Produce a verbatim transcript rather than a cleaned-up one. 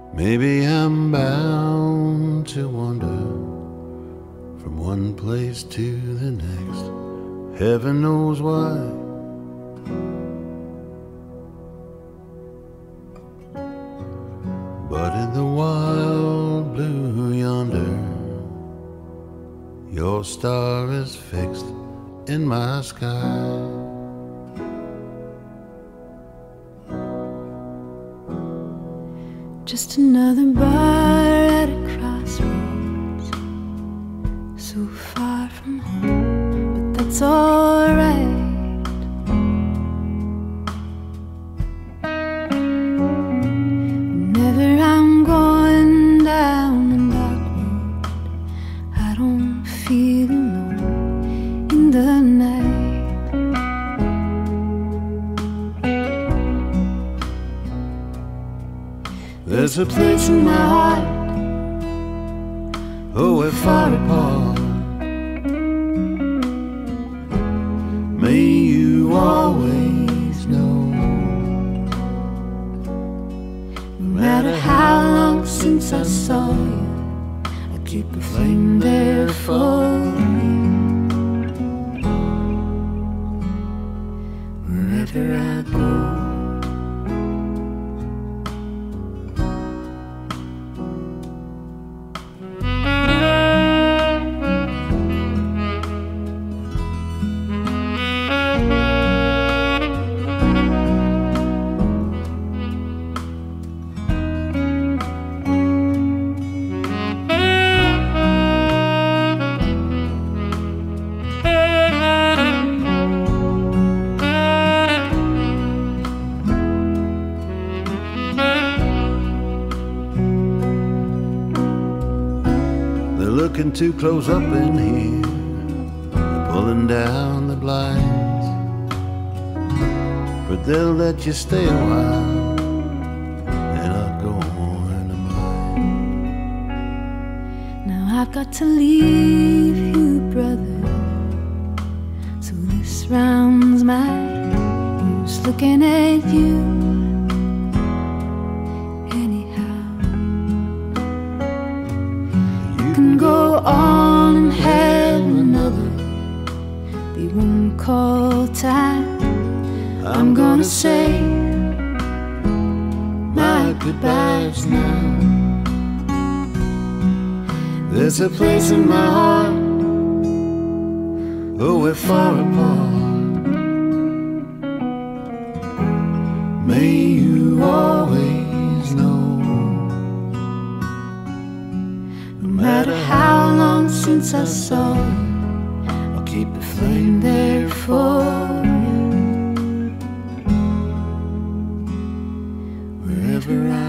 Maybe I'm bound to wander from one place to the next. Heaven knows why. But in the wild blue yonder, your star is fixed in my sky. Just another bar at a crossroads, so far from home, but that's alright. Whenever I'm going down the dark road, I don't feel alone in the night. There's a place in my heart, oh, we're far apart. May you always know, no matter how long since I saw you, I keep a flame there for you. Wherever I go, looking too close up in here, they're pulling down the blinds, but they'll let you stay a while and not go on to mine. now I've got to leave you, brother, so this round's mine. Who's looking at you anyhow? You can go on and have another, they won't call time. I'm gonna say my goodbyes now. There's a place in my heart, oh, we're far apart. May you always know, no matter how long since I saw you, I'll keep a flame there for you. Wherever I